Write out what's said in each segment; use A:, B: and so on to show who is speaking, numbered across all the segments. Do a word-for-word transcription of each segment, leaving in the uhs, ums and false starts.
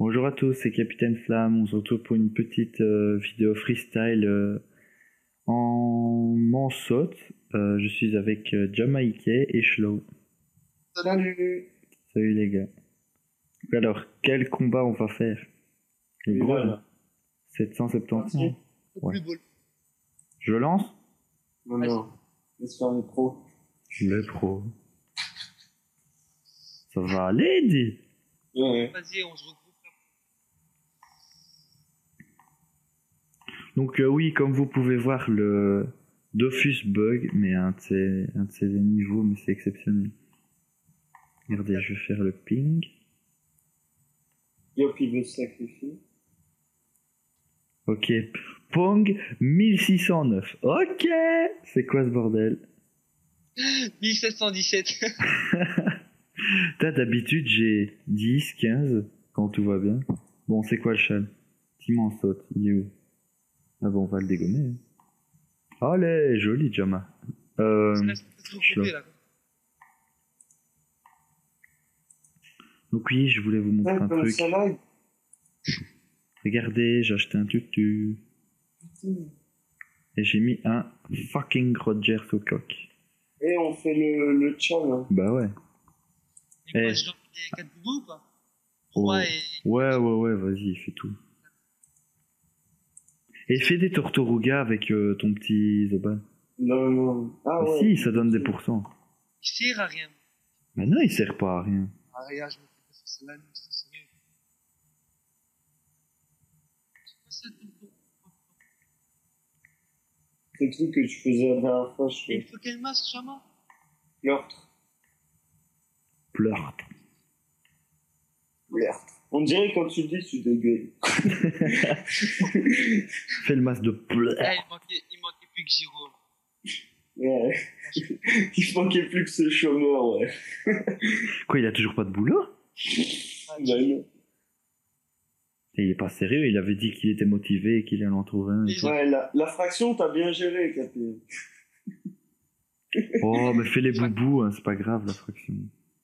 A: Bonjour à tous, c'est Capitaine Flamme. On se retrouve pour une petite euh, vidéo freestyle euh, en Mansaute. Euh, je suis avec euh, Jamaïque et Shlow.
B: Salut.
A: Salut les gars. Alors, quel combat on va faire? Le
B: Et
A: gros
B: voilà.
A: là. sept cent soixante-dix.
B: Parti.
A: Ouais.
C: Plus beau.
A: Je lance?
B: Non, non. Laisse faire les pros.
A: Le pro. Ça va aller, dis.
B: Ouais.
C: Vas-y, on se regroupe.
A: Donc euh, oui, comme vous pouvez voir, le Dofus bug, mais un de ses, un de ses niveaux, mais c'est exceptionnel. Regardez, je vais faire le ping.
B: Yop, il veut se sacrifier.
A: Ok, Pong mille six cent neuf. Ok, c'est quoi ce bordel?
C: mille sept cent dix-sept.
A: T'as d'habitude j'ai dix, quinze quand tout va bien. Bon, c'est quoi le châle? Timon saute, il est où? Ah bon, on va le dégommer. Hein. Allez, joli Jama. Euh,
C: Ça reste trop coupé là.
A: donc oui, je voulais vous montrer
B: Ouais,
A: un
B: comme
A: truc.
B: ça là.
A: Regardez, j'ai acheté un tutu. Et j'ai mis un fucking Roger au coq.
B: Et on fait le, le chat là.
A: Bah ouais.
C: Et quoi,
A: Eh.
C: je lance les quatre boubous ou pas?
A: Oh.
C: trois et...
A: Ouais, ouais, ouais, vas-y, fais tout. Et fais des Tortoruga avec euh, ton petit Zoban.
B: Non, non. Ah
A: Bah
B: ouais.
A: si, ça donne des pourcents.
C: Il sert à rien.
A: Mais non, il sert pas à rien.
C: Ah, regarde, je me fais passer ça là, c'est sérieux. C'est quoi ça, ton tour?
B: C'est le truc que tu faisais la dernière fois, je
C: Et il
B: fais.
C: faut quelle masse, Chama?
B: Meurtre.
A: Pleure.
B: Meurtre. On dirait quand tu le dis, tu dégueules.
A: Fais le masque de pleur.
C: Eh, il manquait, il manquait plus que Giro.
B: Ouais. Il manquait plus que ce chômeur, ouais.
A: Quoi, il a toujours pas de boulot?
C: Ah,
B: Bah non.
A: Et il est pas sérieux, il avait dit qu'il était motivé et qu'il allait en trouver un.
C: Et-
B: Ouais, la, la fraction, t'as bien géré, Capi.
A: Oh, mais fais les boubous, hein, c'est pas grave la fraction.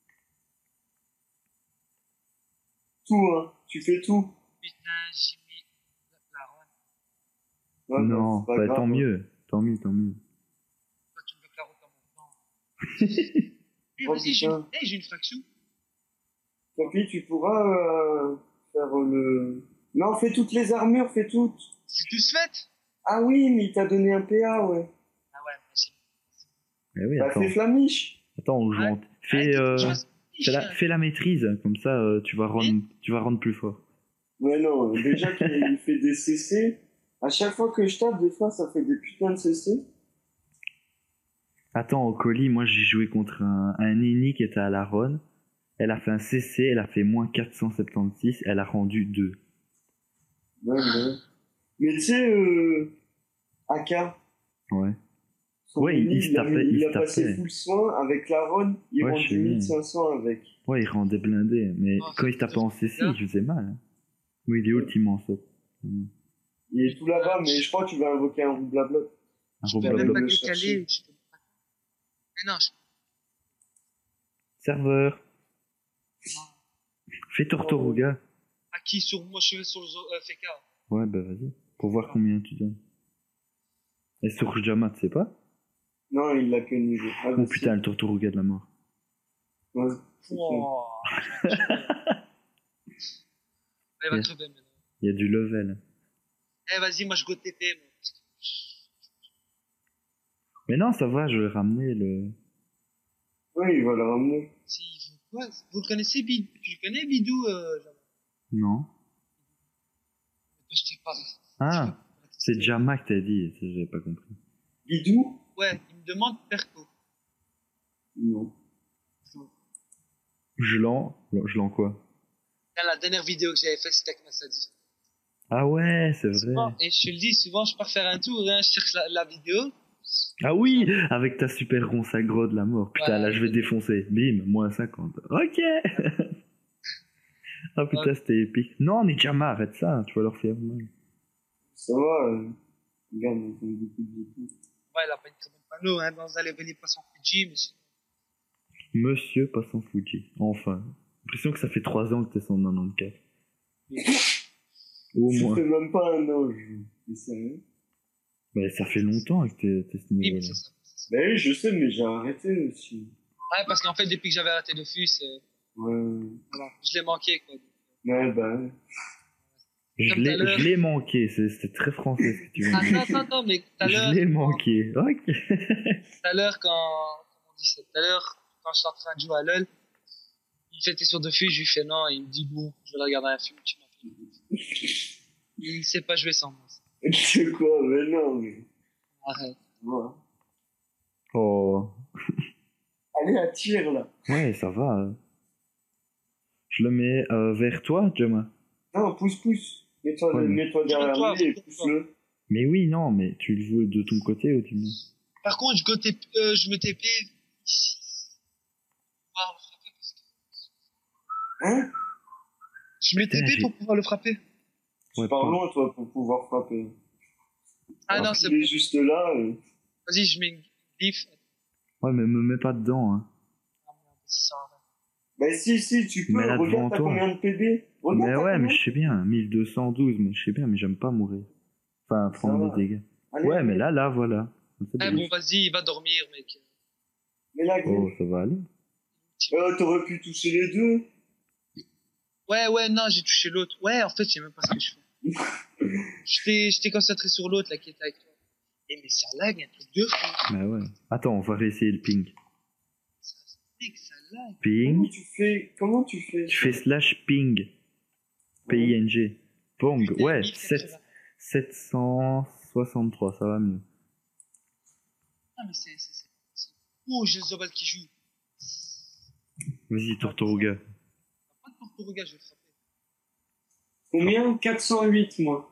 B: Tout, hein. Tu fais tout.
C: Putain, j'ai mis la, la run.
B: Ouais,
A: non,
B: c'est pas
A: bah,
B: grave,
A: tant
B: hein.
A: mieux, tant mieux, tant mieux.
C: Toi, tu me bloques la route en même temps. Eh,
B: Oh,
C: vas-y, j'ai
B: putain.
C: une... eh, j'ai une fraction.
B: Capi, tu pourras euh, faire le... Non, fais toutes les armures, fais toutes.
C: C'est tous fait.
B: Ah oui, mais il t'a donné un P A, ouais.
C: Ah ouais, mais c'est...
A: Eh oui,
B: Bah,
A: attends,
B: fais Flamiche.
A: attends, on joue en...
C: Ouais.
A: Fais,
C: Ah,
A: euh,
C: tu vois, c'est
A: fais, la,
C: chiant.
A: fais la maîtrise, comme ça euh, tu, vas rendre, tu vas rendre plus fort.
B: Ouais, non, déjà qu'il fait des C C. À chaque fois que je tape, des fois, ça fait des putains de C C.
A: Attends, au colis, moi j'ai joué contre un, un Nini qui était à la run. Elle a fait un C C, elle a fait moins quatre cent soixante-seize, elle a rendu deux.
B: Ouais, ouais. Mais tu sais, euh, A K.
A: Ouais.
B: son
A: Ouais, il-
B: mini,
A: il se
B: a,
A: tapait-
B: il
A: il
B: a
A: se
B: passé
A: tapait.
B: full soin avec la run, il
A: Ouais,
B: rend
A: je sais
B: du
A: bien.
B: mille cinq cents avec.
A: Ouais, il rendait blindé, mais
C: Oh,
A: quand il
C: c'est
A: se tapait en C C,
C: bien.
A: il faisait mal. Hein. Oui, il est ultimement saut.
B: Il est tout là-bas, mais je crois que tu vas invoquer un blabla.
A: Un
C: Je peux
A: blablabla.
C: même pas
B: le
C: décaler.
B: chercher.
C: je peux pas- Mais non, je...
A: Serveur. Fais Tortoruga.
C: à qui sur moi je vais sur le zo- euh, F K.
A: Ouais, bah vas-y. Pour voir combien tu donnes. Et sur Jama, tu sais pas?
B: Non, il l'a que niveau. Ah,
A: Oh
B: bah,
A: putain, le Tortoruga de la mort.
B: si. Ouais, c'est clair.
C: Wow. Elle va crever maintenant.
A: Il y a du level.
C: Eh, vas-y, moi je go T P. moi.
A: Mais non, ça va, je vais ramener le...
B: Ouais, il va le ramener.
C: Si, vous, ouais, vous le connaissez, Bidou? Tu le connais, Bidou? Euh, genre,
A: Non.
C: je sais pas.
A: Ah, c'est Jama que t'as dit, ça, j'avais pas compris.
B: Bidou?
C: Ouais, il me demande Perco.
B: Non.
A: Je l'en... Je l'en quoi?
C: La dernière vidéo que j'avais faite, c'était avec Massadi.
A: Ah ouais, c'est vrai.
C: Souvent, et je te le dis, souvent je pars faire un tour, hein, je cherche la, la vidéo.
A: Ah oui, avec ta super ronce agro de la mort. Putain,
C: Ouais.
A: là, je vais défoncer. Bim, moins cinquante. Ok. Ah putain,
C: Ouais.
A: c'était épique. Non, mais Jama, arrête ça, tu vas leur faire mal.
B: Ça va, euh... regarde, on fait beaucoup de tout.
C: Ouais, il a pas une très bonne panneau, hein, dans un level pas sans Fuji, mais c'est-
A: Monsieur passant Fuji. Enfin. J'ai l'impression que ça fait trois ans que t'es cent quatre-vingt-quatorze. Au
B: Ça
A: moins.
B: fait même pas un an, je c'est sérieux.
A: Bah, ça fait longtemps que t'es t'es à ce
C: Oui, mais
A: niveau-là.
C: c'est ça. c'est ça.
B: Bah oui, je sais, mais j'ai arrêté aussi.
C: Ouais, parce qu'en fait, depuis que j'avais arrêté Dofus, euh,
B: Ouais,
C: voilà, je l'ai manqué, quoi.
B: ouais, bah ouais.
A: Je
C: Comme tout à
A: l'ai
C: l'heure.
A: je l'ai manqué, c'est- c'était très français ce que tu viens de dire.
C: Attends, attends, attends, mais tout à
A: Je
C: l'heure,
A: l'ai
C: quand-
A: manqué. Ok.
C: tout à l'heure, quand, comment on dit ça, tout à l'heure, quand je suis en train de jouer à LoL, il fait t'es sur Dofus, je lui fais non, et il me dit bon, je vais regarder un film, tu m'appelles. Il sait pas jouer sans moi. ça.
B: C'est quoi? Mais non, mais.
C: Arrête.
B: Voilà.
A: Oh.
B: Allez, attire là.
A: Ouais, ça va. hein. Je le mets euh, vers toi, Jama.
B: Non, pousse, pousse. Mets-toi
A: Ouais, mais-
B: mets-toi derrière
C: Tourne-toi,
B: lui et
C: tourne-toi.
B: pousse-le.
A: Mais oui, non, mais tu le joues de ton côté ou tu le mets.
C: Par contre, je, go T P, euh, je me T P ici. Pour pouvoir le frapper, parce que...
B: Hein?
C: Je me
A: Putain,
C: T P
A: j'ai-
C: pour pouvoir le frapper.
B: Tu
A: Ouais,
B: pars
A: pas-
B: loin, toi, pour pouvoir frapper.
C: Ah
B: Alors
C: non, c'est
B: qu'il
C: bon.
B: est juste là. euh.
C: Vas-y, je mets une glyphe.
A: Ouais, mais me mets pas dedans. Hein.
C: Ah, merde, ça, là.
B: Bah si, si, tu peux.
A: Mais là, devant
B: Regarde, t'as
A: toi.
B: combien de P B? Regarde,
A: Mais
B: t'as
A: ouais, mais
B: combien
A: je sais bien. mille deux cent douze, mais je sais bien, mais j'aime pas mourir. Enfin, prendre
B: va.
A: des dégâts.
B: Allez,
A: Ouais,
B: allez.
A: mais là, là, voilà. C'est
C: Eh
A: bien.
C: bon, vas-y, il va dormir, mec.
B: Mais là,
A: Oh,
B: gros.
A: ça va aller.
B: Euh, t'aurais pu toucher les deux.
C: Ouais, ouais, non, j'ai touché l'autre. Ouais, en fait, je sais même pas ce que je fais. J'étais j'étais concentré sur l'autre, là, qui était avec toi. Eh, mais ça lag, un truc de fou.
A: Bah ouais. Attends, on va réessayer le ping.
C: Ça, mec, ça lag.
B: Comment
A: Ping.
B: tu fais? Comment tu fais?
A: Tu fais slash ping. P I N G. Pong.
C: Putain,
A: Ouais,
C: mille
A: sept-
C: quatre-vingts.
A: sept cent soixante-trois, ça va mieux.
C: Ah, mais c'est. c'est- c'est- c'est- Oh, j'ai le Zobal qui joue.
A: Vas-y, Tortoruga.
C: Pas de Porto-Ruga, je vais le frapper.
B: Combien? quatre cent huit, moi.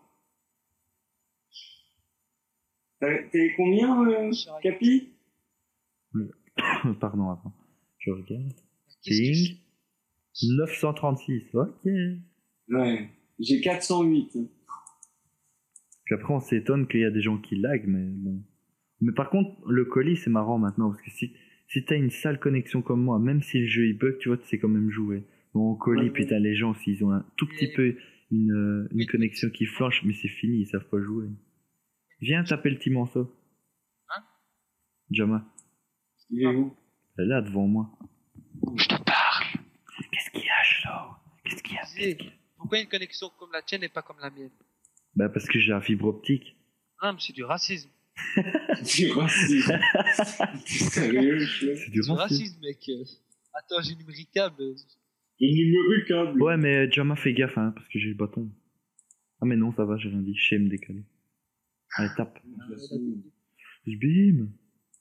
B: T'as- T'es combien, euh,
C: Je regarde.
B: Capi?
A: Pardon, attends. Je regarde.
C: Qu'est-ce que je
A: Ping. neuf cent trente-six. Ok.
B: Ouais. J'ai quatre cent huit.
A: Puis après, on s'étonne qu'il y a des gens qui lag, mais bon. Mais par contre, le colis, c'est marrant maintenant, parce que si, si t'as une sale connexion comme moi, même si le jeu il bug, tu vois, tu sais quand même jouer. Bon, au colis,
B: Ouais,
A: putain, les gens, s'ils ont un tout petit
C: Mais-
A: peu une, euh, une
C: Oui.
A: connexion qui flanche, mais c'est fini, ils savent pas jouer. Viens taper le petit morceau.
C: Hein?
A: Jama.
B: Il est où?
A: Elle est là devant moi.
C: Je te parle.
A: Qu'est-ce qu'il y a, Chlo? Qu'est-ce qu'il y a?
C: Disais, pourquoi une connexion comme la tienne et pas comme la mienne?
A: Bah, parce que j'ai la fibre optique.
C: Non, mais c'est du racisme.
B: Du racisme. T'es sérieux, je
A: C'est du
C: Du
A: racisme.
C: racisme, mec. Euh, Attends, j'ai numéricable.
B: Le numéricable.
A: Ouais, mais Jama, fais gaffe, hein, parce que j'ai le bâton. Ah, mais non, ça va, j'ai rien dit. Je sais me décaler. Allez, tape. Je bim.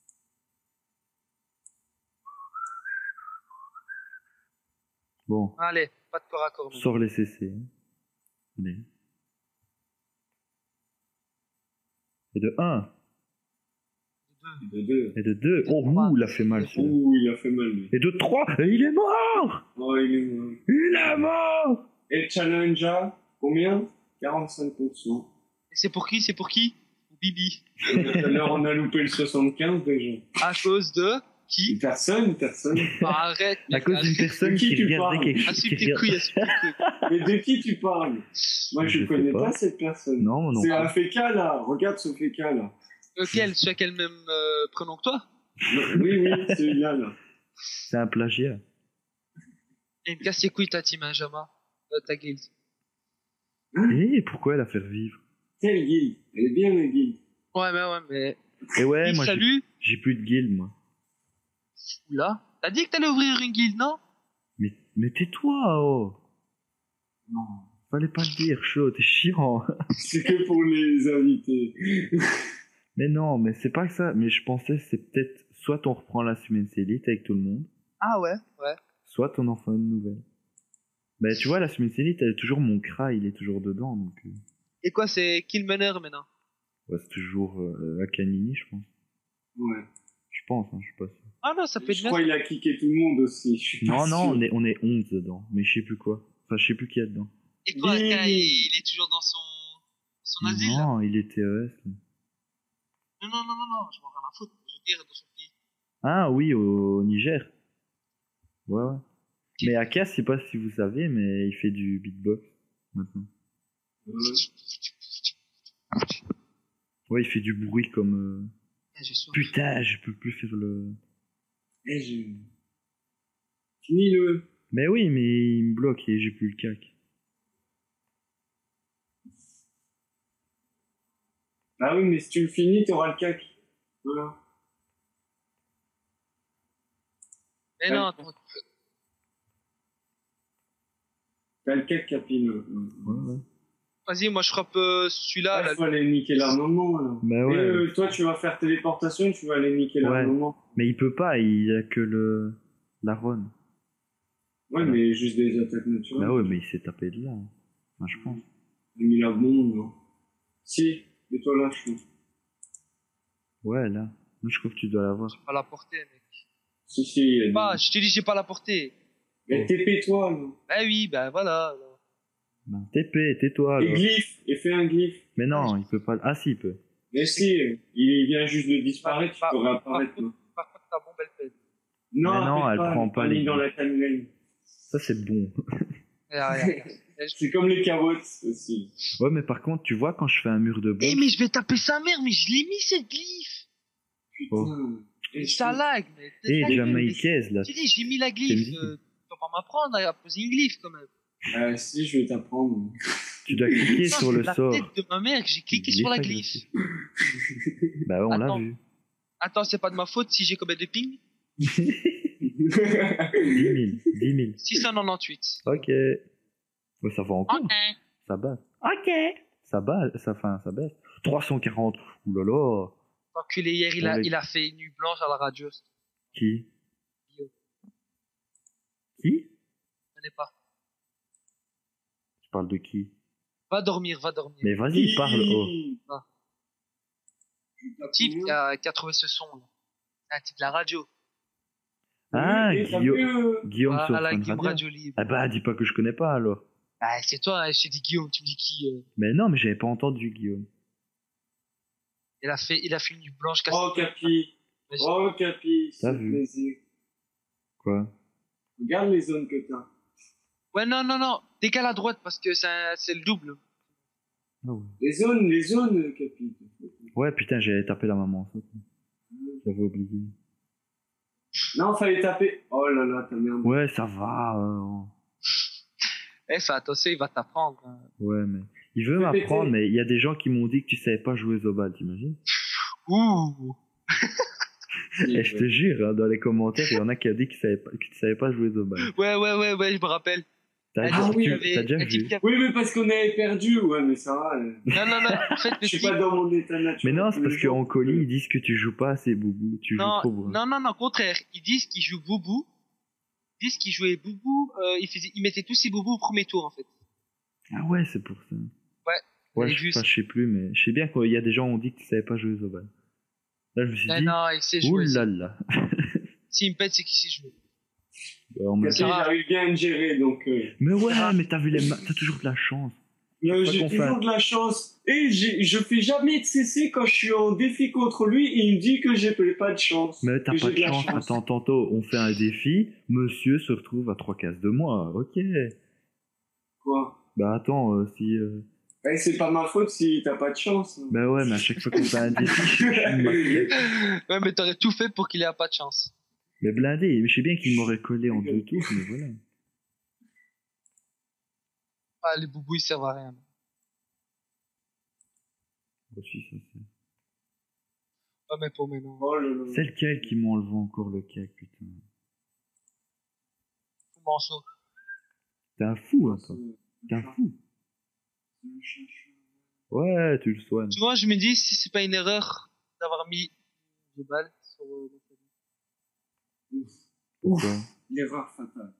A: Bon,
C: Allez, pas de corps à corps.
A: sors les C C. hein. Allez. Et de un.
B: De deux.
A: Et de deux. Oh, ouh, il a fait mal, celui-là.
B: Ouh, il a fait mal, lui.
A: Et de trois. Et il est mort.
B: Oh, il est mort.
A: Il est mort.
B: Et Challenger, combien? quarante-cinq pour cent.
C: Et c'est pour qui? C'est pour qui? Bibi.
B: Et tout à l'heure, on a loupé le soixante-quinze déjà.
C: À cause de qui?
B: Personne, personne.
C: Bah, arrête.
A: À
C: mec,
A: cause d'une
C: arrête.
A: personne
B: De qui
A: qui
B: tu
A: regardait
B: parles
A: quelque chose.
C: Assume
A: qui
C: tes
A: regarde-
C: couilles, assume tes couilles.
B: Mais de qui tu parles? Moi, je
A: Je sais
B: connais
A: pas.
B: pas. cette personne.
A: Non, moi non.
B: C'est un féca, là. Regarde ce féca, là.
C: Lequel? Celui qui a le même euh, prénom que toi?
B: Oui, oui, celui-là, là.
A: C'est un plagiat.
C: Et me casse les couilles ta team, hein, Jama. Euh, ta guild.
A: Et pourquoi elle a fait revivre?
B: Quelle guilde? Elle est bien, la guilde.
C: Ouais, mais ouais, mais.
A: Et ouais,
C: Guild,
A: moi j'ai-
C: salut.
A: j'ai plus de guild, moi.
C: Oula. T'as dit que t'allais ouvrir une guilde, non?
A: Mais, mais tais-toi, oh.
B: Non.
A: Fallait pas le dire, chaud, t'es chiant.
B: C'est que pour les invités.
A: Mais non, mais c'est pas que ça. Mais je pensais c'est peut-être soit on reprend la Semaine Elite avec tout le monde,
C: Ah ouais, ouais.
A: soit on en fait une nouvelle. Bah tu vois, la Semaine Elite, elle est toujours mon cra, il est toujours dedans, donc euh,
C: Et quoi, c'est Killmanner maintenant?
A: ouais, c'est toujours euh, Akanini, je pense.
B: Ouais.
A: Je pense, hein, je suis pas sûr.
C: Ah non, ça peut être
B: Je
C: bien.
B: crois qu'il a kické tout le monde aussi. Je suis pas
A: Non, non,
B: sûr.
A: on est, on est onze dedans, mais je sais plus quoi. Enfin, je sais plus qui y a dedans.
C: Et quoi,
B: Oui.
C: Aka, il, il est toujours dans son, son asile là?
A: Non, il est T E S. là.
C: Non, non, non, non, non, je m'en rien à foutre. Je veux dire, dans son pays.
A: Ah oui, au Niger. Ouais, ouais. Mais Aka, je sais pas si vous savez, mais il fait du beatbox. maintenant.
B: Euh,
A: Ouais, il fait du bruit comme... euh,
C: Eh, j'ai soif.
A: Putain, je peux plus faire le...
B: Eh, j'ai... Fini le...
A: Mais oui, mais il me bloque et j'ai plus le cac.
B: Ah oui, mais si tu le finis, t'auras le cac. Voilà.
C: Mais non, attends.
B: T'as le cac, Capi.
A: Ouais, ouais.
C: Vas-y, moi je frappe euh, celui-là.
B: Ah,
C: là.
B: il faut aller niquer l'armement, là.
A: Bah
B: Et
A: ouais.
B: euh, toi, tu vas faire téléportation, tu vas aller niquer
A: Ouais.
B: l'armement.
A: Mais il peut pas, il a que le... la run.
B: Ouais, mais juste des attaques naturelles.
A: Bah ouais, mais il s'est tapé de là. Enfin, je pense.
B: Il a mis la bombe, non. Si, mais toi là, je pense.
A: Ouais, là. Moi, je crois que tu dois l'avoir.
C: J'ai pas la portée, mec.
B: Si, si, il y a
C: Pas,
B: des...
C: je te dis, j'ai pas la portée.
B: Mais T P-toi, là.
C: Bah oui, bah voilà. alors.
A: Bah, T P, tais-toi,
B: Et
A: alors.
B: glyphe, et fais un glyphe.
A: Mais non, il peut pas... Ah si, il peut.
B: Mais si, il vient juste de disparaître, tu
C: Par-
B: peux
C: par-
B: réapparaître,
C: par,
B: non.
C: contre, par contre, ta bombe, elle pète.
B: Non,
A: Mais non,
B: appelle
A: elle prend pas
B: elle est
A: les
B: mis dans
A: glyphes.
B: la timeline.
A: Ça, c'est bon.
C: Regarde, regarde, regarde.
B: C'est comme les carottes aussi.
A: Ouais, mais par contre, tu vois, quand je fais un mur de bombe...
C: Eh, mais je vais taper sa mère, mais je l'ai mis cette glyphe.
B: Putain.
A: Oh.
B: Et
C: Ça
B: je-
C: lag, mais.
A: Eh,
C: ça lag,
A: Jamaïcaise, là.
C: mais- Tu dis, j'ai mis la
A: C'est
C: glyphe.
A: une
C: Euh, tu vas pas m'apprendre à poser une glyphe quand même.
B: Ah, si, je vais t'apprendre.
A: Tu dois cliquer
C: Non,
A: sur
C: c'est
A: le
C: la
A: sort.
C: tête de ma mère que j'ai cliqué sur la glyphe.
A: Bah ouais, on l'a
C: Attends.
A: vu.
C: Attends, c'est pas de ma faute si j'ai combien de ping
A: dix mille. dix mille.
C: six cent quatre-vingt-dix-huit.
A: Ok. Ouais, ça va encore.
C: Ok.
A: Ça baisse. Ok. Ça baisse. Ça, enfin, ça baisse. trois cent quarante. Ouh là là.
C: Enculé, hier, il a,
A: Avec-
C: il a fait une nuit blanche à la radio. Je
A: Qui
C: Guillaume.
A: Qui
C: connais pas.
A: Tu parles de qui
C: Va dormir, va dormir.
A: Mais vas-y, parle. Oh.
C: Ah.
B: Putain,
C: Le type qui a, qui a trouvé ce son. là. C'est un type de la radio.
A: Ah,
B: Oui, et t'as
A: Guillaume,
B: vu, euh,
A: Guillaume sur
C: Voilà,
A: Fun
C: Guillaume
A: Radio.
C: Radio Libre.
A: Ah bah, dis pas que je connais pas alors.
C: Ah, c'est toi, hein, je t'ai dit Guillaume, tu me dis qui euh,
A: Mais non, mais j'avais pas entendu Guillaume.
C: il, a fait, il a fait une nuit blanche.
B: Oh, Capi.
C: Vas-y.
B: Oh, Capi.
A: T'as
B: C'est
A: vu.
B: plaisir.
A: Quoi
B: Regarde les zones que t'as.
C: Ouais, non, non, non. Décale à droite parce que c'est un- c'est le double.
A: Ah ouais.
B: Les zones, les zones, Capi.
A: Ouais, putain, j'avais tapé la maman. ça. J'avais oublié.
B: Non, fallait taper. Oh là là, t'as merde.
A: Ouais, ça va. euh,
C: Eh, fais attention, il va t'apprendre. hein.
A: Ouais, mais... Il veut
B: Fais
A: m'apprendre,
B: péter.
A: mais il y a des gens qui m'ont dit que tu savais pas jouer Zobal, t'imagines?
C: Ouh.
A: Et je te jure, hein, dans les commentaires, il y en a qui a dit que tu savais pas, que tu savais pas jouer Zobal.
C: Ouais, ouais, ouais, ouais, je me rappelle.
A: T'as
C: Un
B: Ah
C: type
B: oui,
C: qui
A: tu-
C: avait-
A: t'as déjà
C: un type
A: vu?
C: qui a-
B: Oui, mais parce qu'on avait perdu. Ouais, mais ça va. euh.
C: Non, non, non. En fait, le
B: Je suis
C: type.
B: pas dans mon état
A: Mais
B: naturel.
A: non,
B: tous
A: c'est
B: les
A: parce
B: jours.
A: qu'en colis, ils disent que tu joues pas assez boubou. Tu joues
C: Non,
A: trop boubou.
C: non, non, non, au contraire. Ils disent qu'ils jouent Boubou. Ils disent qu'ils jouaient Boubou. Euh, ils, faisaient, ils mettaient tous ces Boubou au premier tour, en fait.
A: Ah ouais, c'est pour ça. Ouais,
C: j'ai
A: je,
C: vu
A: enfin,
C: ça.
A: je sais plus, mais je sais bien qu'il y a des gens qui ont dit que tu savais pas jouer Zobal. Là, je me suis
C: Non,
A: dit,
C: non, il sait
A: ouh
C: jouer.
A: là là.
C: S'il me pète, c'est qu'il sait jouer.
A: Ouais, on me
B: Capi,
A: dit-
B: j'arrive bien à me gérer, donc. euh,
A: Mais ouais, mais t'as vu les ma- t'as toujours de la chance.
B: euh,
A: Faut
B: J'ai
A: qu'on
B: toujours
A: fasse-
B: de la chance. Et j'ai- je fais jamais de C C quand je suis en défi contre lui et il me dit que j'ai pas de chance.
A: Mais t'as
B: que
A: pas
B: j'ai
A: de
B: la
A: chance. Attends, tantôt, on fait un défi. Monsieur se retrouve à trois cases de moi. Ok.
B: Quoi?
A: Bah attends, euh, si. euh,
B: Eh, c'est pas ma faute si t'as pas de chance.
A: Bah ouais, mais à chaque fois qu'on fait un défi, je suis une marquette.
C: Ouais, mais t'aurais tout fait pour qu'il ait pas de chance.
A: Mais blindé, je sais bien qu'il m'aurait collé en deux tours, mais voilà.
C: Ah, les Boubou, ils servent à rien.
A: Bah, si, ça, c'est-
C: Ouais, mais pour maintenant.
B: Oh là là.
A: C'est lequel qui m'enlève encore le cake, putain.
C: Fou manceau.
A: T'es un fou, hein, toi. T'es un fou. Ouais, tu le soignes.
C: Tu vois, je me dis si c'est pas une erreur d'avoir mis deux balles sur euh, la famille.
B: Ouf.
A: Pourquoi
B: L'erreur fatale.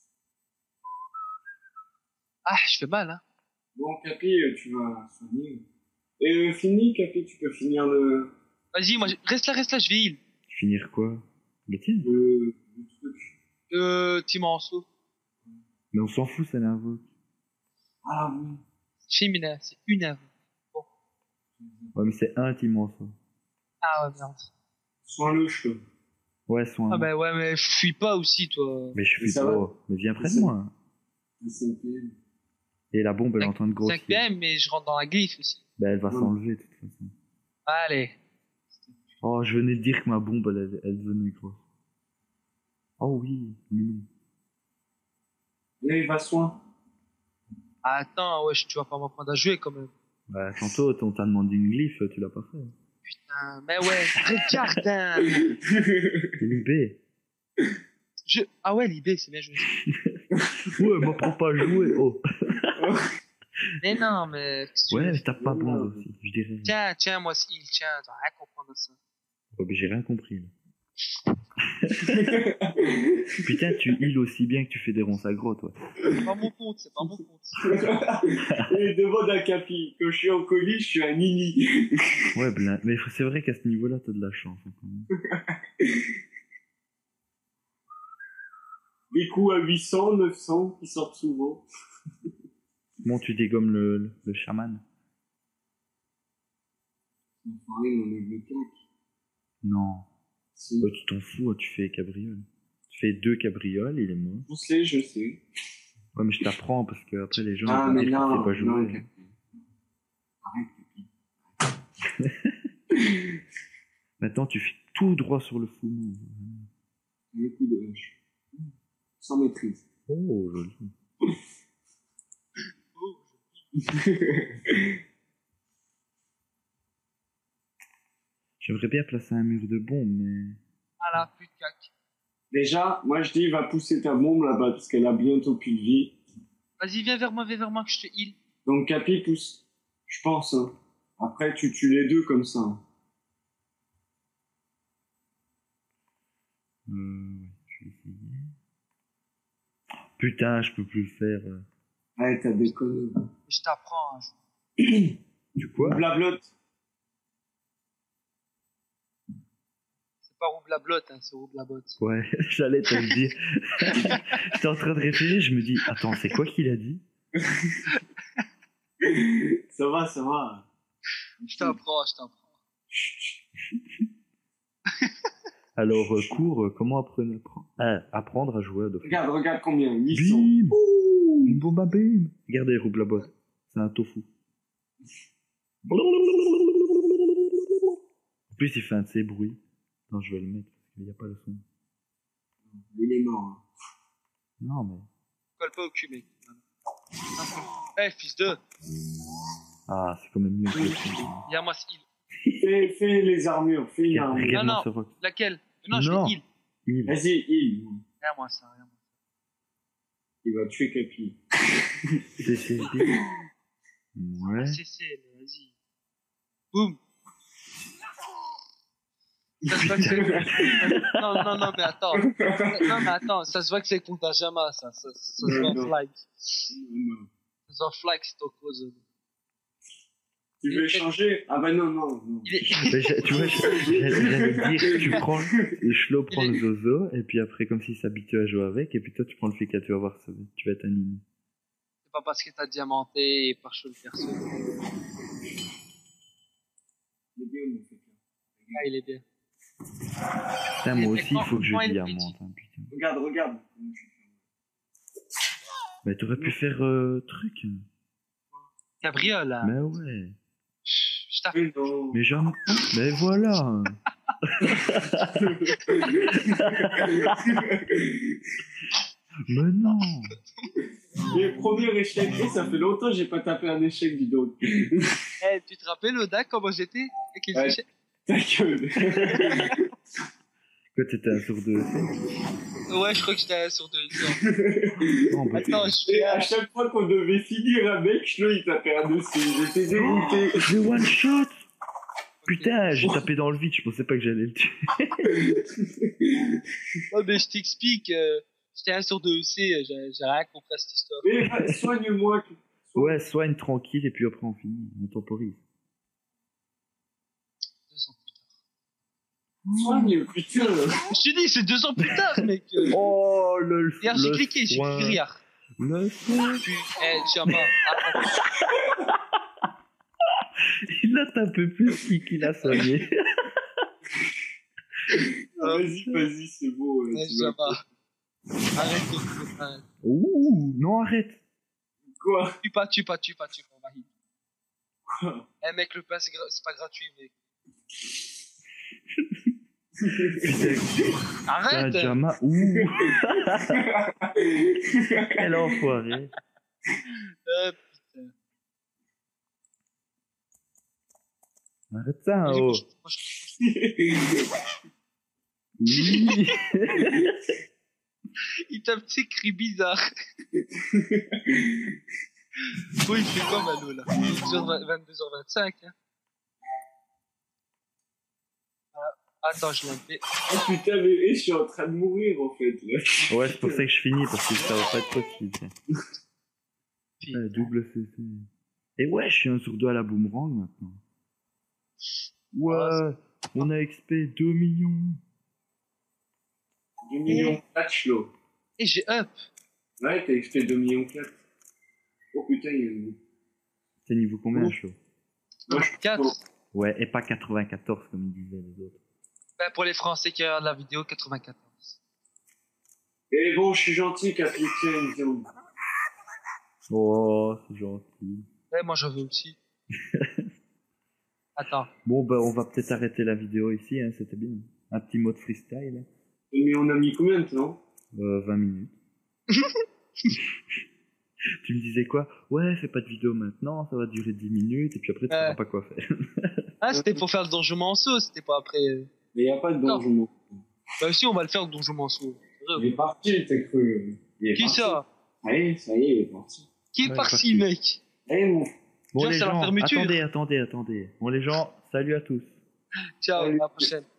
C: Ah, je fais mal, hein.
B: Bon, Capi, euh, tu vas soigner. Et euh, fini, Capi, tu peux finir le,
C: Vas-y, moi, je- reste là, reste là, je vais heal.
A: Finir quoi? Le tien?
B: le, le truc.
C: Euh, petit manceau.
A: Mais on s'en fout, ça l'invoque.
B: Ah oui.
C: Je fais une heure, c'est une heure.
A: Ouais, mais c'est un team en soi.
C: Ah ouais, merde.
B: Sois-le, je te.
A: Ouais, soin.
C: Ah bah ouais, mais fuis pas aussi, toi.
A: Mais je
B: Mais
A: suis
B: ça
A: pas.
B: va.
A: Mais viens près de
B: C'est-
A: moi.
B: Le C P.
A: Et la bombe, elle est en train de grossir.
C: cinq P M, mais je rentre dans la glyphe aussi.
A: Bah, elle va
B: Ouais.
A: s'enlever, de toute façon.
C: Allez.
A: Oh, je venais de dire que ma bombe, elle, elle devenait grosse. Oh oui, mais non.
B: Là, il va soin.
C: Attends, ouais, tu vas pas m'apprendre à jouer quand même.
A: Bah, tantôt, on t'a demandé une glyphe, tu l'as pas fait.
C: Putain, mais ouais, regarde. hein.
A: Libé.
C: Je... Ah ouais, l'I B, c'est bien joué.
A: Ouais, m'apprends pas à jouer, oh.
C: Mais non, mais. qu'est-ce que tu
A: Ouais,
C: veux
A: mais t'as pas blonde aussi, je dirais.
C: Tiens, tiens, moi, il tiens, t'as rien comprendre de ça.
A: Oh, mais j'ai rien compris, là. Putain, tu heals aussi bien que tu fais des ronces aggro, toi.
C: C'est pas mon compte, c'est pas mon compte.
B: Et demande à Capi, quand je suis en colis, je suis un nini.
A: Ouais, blin... mais c'est vrai qu'à ce niveau-là, t'as de la chance, hein, quand même.
B: Des coups à huit cents, neuf cents qui sortent souvent.
A: Bon, tu dégommes le, le, le chaman.
B: Enfin, on enlève le cac.
A: Non.
B: Si.
A: Bah, tu t'en fous, tu fais cabriole. Tu fais deux cabrioles, il est mort.
B: Je sais, je sais.
A: Ouais, mais je t'apprends parce que après les gens
B: Ah,
A: vont
B: mais
A: dire que
B: non,
A: tu sais pas
B: non,
A: jouer.
B: Capi. Arrête, Capi.
A: Maintenant, tu fais tout droit sur le fou.
B: Un coup de hache. Sans maîtrise.
A: Oh, joli. J'aimerais bien placer un mur de bombe, mais...
C: Voilà, plus de cac.
B: Déjà, moi je dis, va pousser ta bombe là-bas, parce qu'elle a bientôt plus de vie.
C: Vas-y, viens vers moi, viens vers moi, que je te heal.
B: Donc Capi pousse. Je pense, hein. Après, tu tues les deux comme ça. hein.
A: Euh, ouais, je vais essayer. Putain, je peux plus le faire. euh.
B: Ouais, t'as déconné.
C: Je t'apprends. Hein.
A: Du quoi?
B: Blablote.
C: C'est pas roule la blotte, hein, c'est roule la botte.
A: Ouais, j'allais te le dire. J'étais en train de réfléchir, je me dis, attends, c'est quoi qu'il a dit?
B: Ça va, ça va.
C: Je t'apprends, je t'apprends.
A: Alors, euh, cours, euh, comment apprendre, ah, apprendre à jouer à Dofus?
B: Regarde, regarde combien. huit cents.
A: Bim! Une bombe à bim! Regardez, roule la botte. C'est un tofu. En plus, il fait un de ces bruits. Non, je vais le mettre parce qu'il n'y a pas le son.
B: Il est mort. hein.
A: Non, mais.
C: Colle pas au cul, mec. Eh, fils de.
A: Ah, c'est quand même mieux que le son.
C: Viens moi, heal.
B: Fais, fais les armures, fais une
A: Regarde,
B: armure.
A: regarde-moi
C: non.
A: ce rock.
C: Laquelle? Non, je
A: Non.
C: vais heal.
A: Il.
B: Vas-y, il.
C: Viens moi ça, viens moi.
B: Il va tuer Capi.
A: C'est c'est bien. Ouais.
C: C'est, c'est, vas-y. Boum. Ça se voit que c'est... Non, non, non, mais attends. Non, mais attends, ça se voit que c'est contre Benjamin, ça. Ça, ça, ça se voit
B: Non.
C: en flag.
B: Non.
C: Ça se voit en flag, c'est au cause.
B: Tu veux échanger? Ah bah non, non, non.
C: Il est...
A: Mais j'ai- tu vois, j'ai- j'allais te dire, tu prends, le Schlo prend
C: Il
A: le
C: est-
A: zozo, et puis après, comme s'il s'habitue à jouer avec, et puis toi, tu prends le flic, tu vas voir, ça- tu vas être un nini.
C: C'est pas parce que t'as diamanté et par chaud le perso.
B: Il est bien, mon fait.
C: Ah, il est bien.
A: Putain, moi
C: Et
A: aussi, il faut que je
C: quand il-
A: diamante, hein, putain.
B: Regarde, regarde.
A: Mais t'aurais pu faire, euh, truc.
C: Cabriole, là.
A: Mais ouais.
C: Je t'appelle.
B: Mais non.
A: Mais jamais. Mais voilà. Mais non.
B: Les premiers échecs, et ça fait longtemps que j'ai pas tapé un échec du dos.
C: Eh, tu te rappelles, Oda, comment j'étais avec les
B: Ouais.
C: échecs?
B: Ta gueule.
A: Quoi, t'étais un sourd de...
C: Ouais, je crois que j'étais sur deux.
A: Non, bah,
C: Attends, je
B: Et
C: fais.
B: à chaque fois qu'on devait finir un mec, Schlo il tapait un dessus. J'étais dégoûté.
A: j'ai one shot. Putain, j'ai tapé dans le vide, je pensais pas que j'allais le tuer.
C: Ouais, mais je t'explique. Euh, j'étais un sur deux E C, j'ai, j'ai rien compris à cette histoire.
B: Mais va- soigne-moi.
A: Ouais, soigne tranquille, et puis après on finit, on temporise.
C: Deux ans plus tard.
B: Soigne, putain.
C: Je te dis, c'est deux ans plus tard, mec. Euh,
A: Oh, le
C: Regarde, j'ai
A: le
C: cliqué, j'ai
A: soin.
C: cliqué, regarde.
A: Le soin.
C: Tu, eh, tiens pas. Attends.
A: Il a tapé plus qu'il qu'il a soigné.
B: Ah, vas-y, vas-y, c'est beau. euh,
C: Ouais,
B: tu
C: tiens
B: vas-
C: pas. Arrête de arrête.
A: Ouh, non, arrête.
B: Quoi?
C: Tue pas, tue pas, tue pas, tue pas, on va hit.
B: Quoi?
C: Eh mec, le pain c'est gra- c'est pas gratuit, mec.
A: Putain,
C: Arrête!
A: Jama. Ouh. Quel enfoiré.
C: Euh, putain.
A: Arrête ça,
C: Et du
A: oh.
C: coup, je- moi, je-
A: Oui.
C: Il t'a un petit cri bizarre. Oh, il fait quoi, Mano, là? vingt-deux heures vingt-cinq, hein. Voilà. Attends, je l'ai fait.
B: Oh putain, mais je suis en train de mourir en fait. Là.
A: Ouais, c'est pour ça que je finis, parce que ça va pas être possible. Ouais, double C C. Et ouais, je suis un sur deux à la boomerang maintenant. Ouais, on a X P deux millions.
B: deux millions quatre, là.
C: Et j'ai up.
B: Ouais, t'as X P deux millions quatre. Oh putain, il
A: C'est niveau combien,
B: Oh.
A: chaud?
B: Moi, je
C: quatre.
A: Ouais, et pas quatre-vingt-quatorze comme ils disaient les autres.
C: Ben, pour les Français qui regardent la vidéo, quatre-vingt-quatorze.
B: Et bon, je suis gentil, Capitaine. viande.
A: Oh, c'est gentil.
C: Ouais, moi j'en veux aussi. Attends.
A: Bon, bah, on va peut-être arrêter la vidéo ici, hein, c'était bien. Un petit mode freestyle. Hein.
B: Mais on a mis combien de temps?
A: Euh, vingt minutes. Tu me disais quoi? Ouais, fais pas de vidéo maintenant, ça va durer dix minutes, et puis après tu
C: Ouais.
A: sauras pas quoi faire.
C: Ah, c'était pour faire le donjon manceau, c'était pas après.
B: Mais y a pas de donjon.
C: Bah, si, on va le faire le donjon manceau.
B: Il est parti, t'as cru. Il est
C: Qui
B: parti.
C: ça?
B: Allez, ça y est, il est parti.
C: Qui est
A: Ouais,
C: par-ci,
A: parti.
C: mec?
B: Allez, mon.
A: Bon,
C: Tiens,
A: les
C: c'est la
A: gens,
C: fermeture.
A: attendez, attendez, attendez. Bon, les gens, salut à tous.
C: Ciao, à
B: Salut.
C: la prochaine.